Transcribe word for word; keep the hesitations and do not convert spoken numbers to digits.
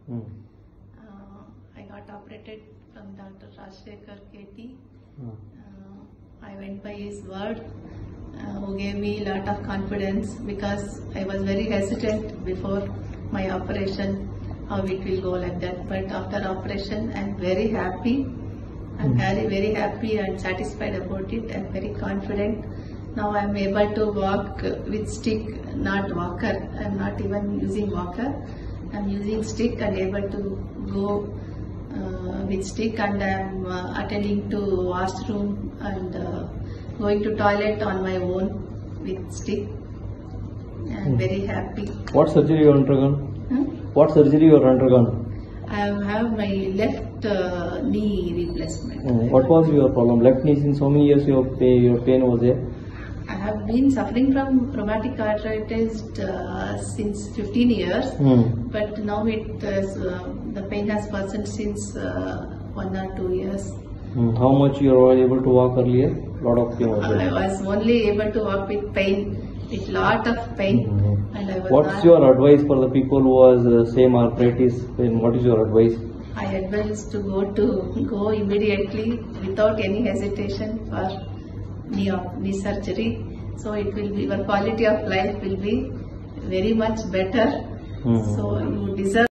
Hmm. Uh, I got operated from Doctor Rajshekhar K T. Hmm. Uh, I went by his word, uh, who gave me a lot of confidence because I was very hesitant before my operation, how it will go like that. But after operation, I'm very happy. I'm Hmm. very, very happy and satisfied about it. I'm very confident. Now I'm able to walk with stick, not walker. I'm not even using walker. I'm using stick and able to go uh, with stick, and I'm uh, attending to washroom and uh, going to toilet on my own with stick. I'm Hmm. very happy. What surgery you undergone? Hmm? What surgery you undergone? I have my left uh, knee replacement. Hmm. What was your problem? Left knee, since how many years your pain, your pain was there? I have been suffering from rheumatoid arthritis uh, since fifteen years, Hmm. but now it is, uh, the pain has worsened since uh, one or two years. Hmm. How much you were able to walk earlier? Lot of pain was I there. was only able to walk with pain, with lot of pain, Hmm. and I was What's not, your advice for the people who has uh, same arthritis? Then what is your advice? I advise to go to go immediately without any hesitation for knee, op- knee surgery. So it will be, your quality of life will be very much better. Hmm. So you deserve